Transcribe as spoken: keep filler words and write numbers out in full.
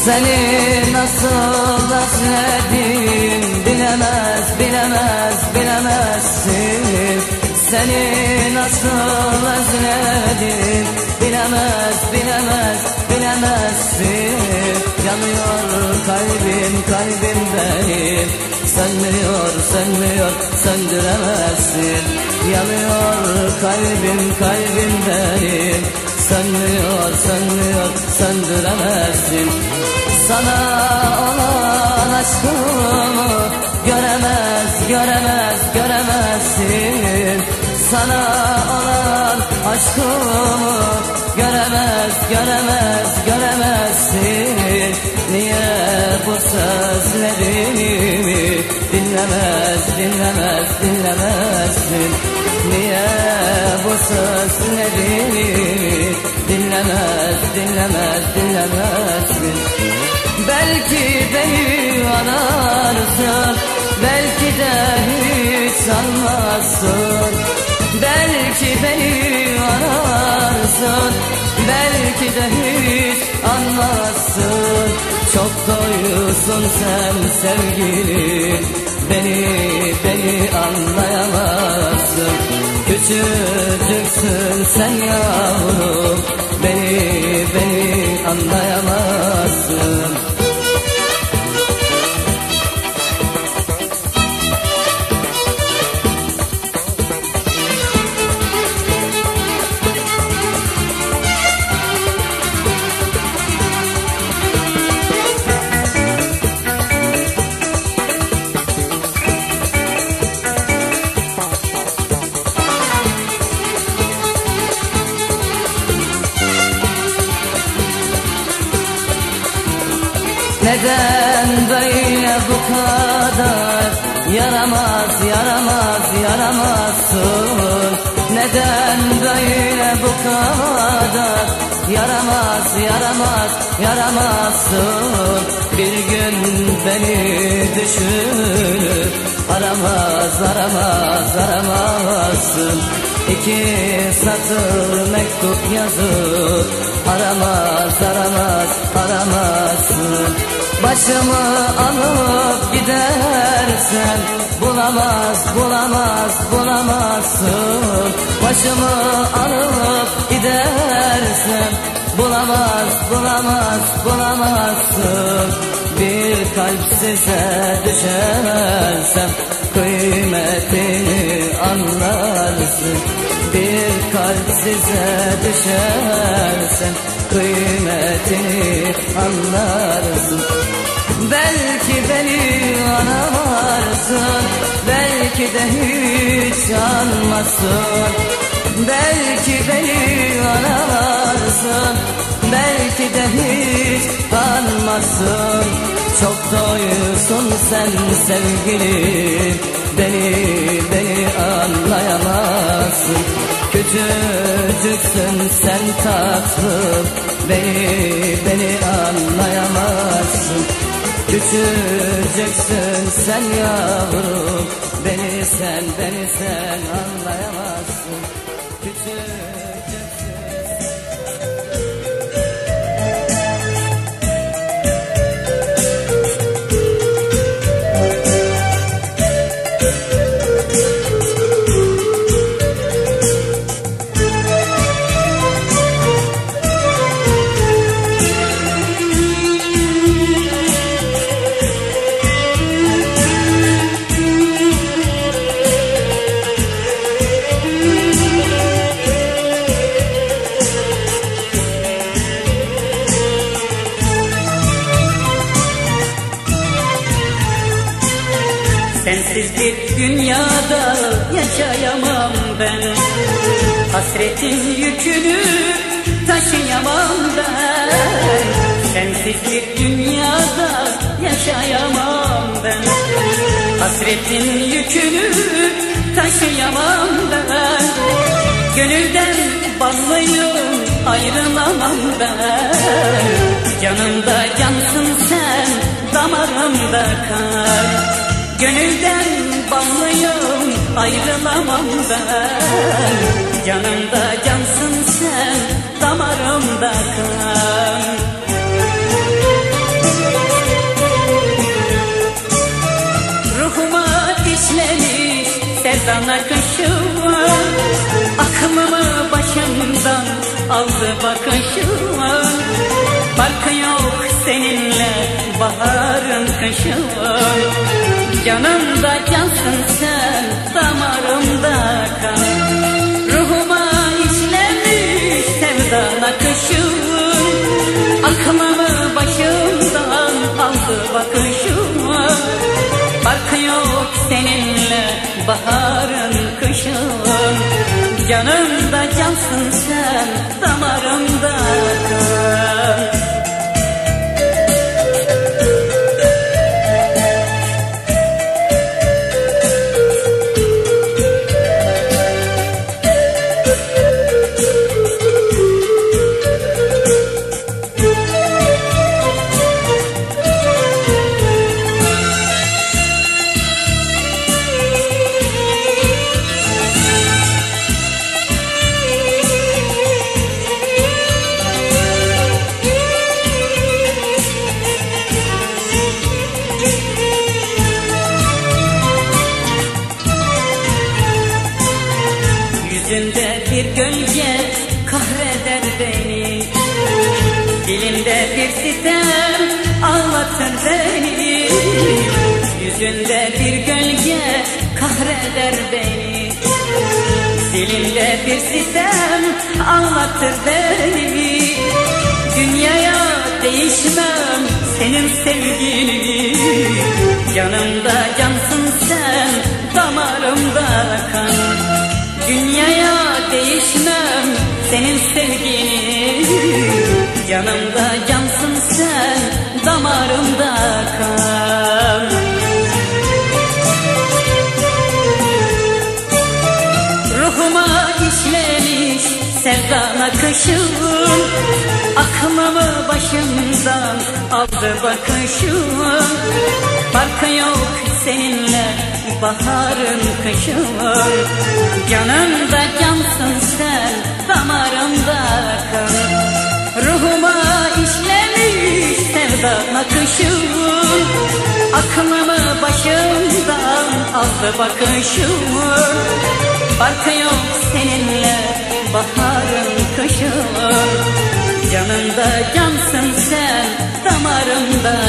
Seni nasıl özledim bilemez, bilemez, bilemezsin. Seni nasıl özledim bilemez, bilemez, bilemezsin. Yanıyor kalbim, kalbim benim. Sönmüyor, sönmüyor, söndüremezsin. Yanıyor kalbim, kalbim benim. Sönmüyor, sönmüyor, söndüremezsin. Sana olan aşkımı göremez, göremez, göremezsin. Sana olan aşkımı göremez, göremez, göremezsin. Niye bu sözlerimi dinlemez, dinlemez, dinlemezsin? Niye bu sözlerimi dinlemez, dinlemez, dinlemezsin? Belki beni ararsın, belki de hiç anmazsın. Belki beni ararsın, belki de hiç anmazsın. Çok doyusun sen sevgilim, beni, beni anlayamazsın. Küçücüksün sen yavrum, beni, beni anlayamazsın. Neden böyle bu kadar yaramaz, yaramaz, yaramazsın? Neden böyle bu kadar yaramaz, yaramaz, yaramazsın? Bir gün beni düşünüp aramaz, aramaz, aramazsın. İki satır mektup yazıp aramaz, aramaz, aramazsın. Başımı alıp gidersen bulamaz, bulamaz, bulamazsın. Başımı alıp gidersen bulamaz, bulamaz, bulamazsın. Bir kalp size düşersem kıymetini anlarsın. Bir kalp size düşersen kıymetini anlarsın. Belki beni anlarsın, belki de hiç anmazsın. Belki beni anlarsın, belki de hiç anmazsın. Çok doyusun sen sevgilim, beni, beni anlayamazsın. Küçücüksün sen tatlım, beni, beni anlayamazsın. Küçücüksün sen yavrum, beni sen, beni sen anlayamazsın. Küçücüksün. Sensiz bir dünyada yaşayamam ben. Hasretin yükünü taşıyamam ben. Sensiz bir dünyada yaşayamam ben. Hasretin yükünü taşıyamam ben. Gönülden bağlıyım, ayrılamam ben. Canımda cansın sen, damarımda kan. Gönülden bağlıyım, ayrılamam ben. Canımda cansın sen, damarımda kan. seninle baharım kışım. Canımda cansın sen, damarımda kan. Ruhuma işlemiş sevdan akışın. Aklımı başımdan aldı bakışım. Farkı yok seninle baharın kışın. Canımda cansın sen, damarımda kan. Yüzünde bir gölge kahreder beni, dilimde bir sitem ağlatır beni. Yüzünde bir gölge kahreder beni, dilimde bir sitem ağlatır beni. Dünyaya değişmem senin sevgini, yanımda cansın sen, damarımda kan. Dünyaya değişmem senin sevgini, yanımda cansın sen, damarımda kan. Ruhuma işlemiş sevdan akışın. Aklımı başımdan aldı bakışın. Farkı yok seninle baharın kışın. Canımda cansın sen, damarımda kan. Ruhuma işlemiş sevdan akışın. Aklımı başımdan aldı bakışın. Farkı yok seninle baharın kışın. Canımda cansın sen, damarımda